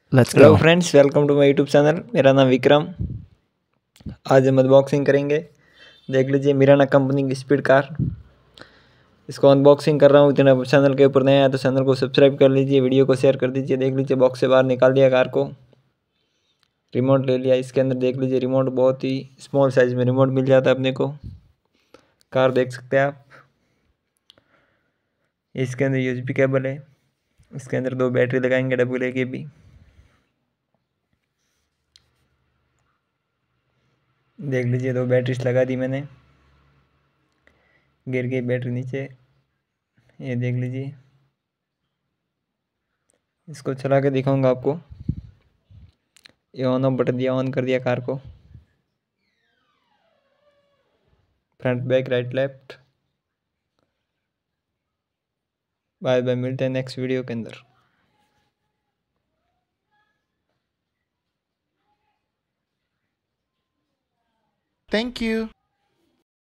Let's hello go. Friends, welcome to my YouTube channel. मेरा नाम विक्रम। आज हम अनबॉक्सिंग करेंगे। देख लीजिए मिराना कंपनी की स्पीड कार। इसको अनबॉक्सिंग कर रहा हूँ। इतना चैनल के ऊपर नया है तो चैनल को सब्सक्राइब कर लीजिए, वीडियो को शेयर कर दीजिए। देख लीजिए बॉक्स से बाहर निकाल दिया कार को, रिमोट ले लिया इसके अंदर। देख लीजिए रिमोट बहुत ही स्मॉल साइज में रिमोट मिल जाता है अपने को। कार देख सकते हैं आप। इसके अंदर यूएसबी केबल है। इसके अंदर 2 बैटरी लगाएंगे AA की भी। देख लीजिए 2 बैटरीज लगा दी मैंने। गिर गई बैटरी नीचे, ये देख लीजिए। इसको चला के दिखाऊंगा आपको। ये ऑन ऑफ बटन दिया, ऑन कर दिया कार को। Front back right left. Bye bye, मिलते हैं नेक्स्ट वीडियो के अंदर। Thank you.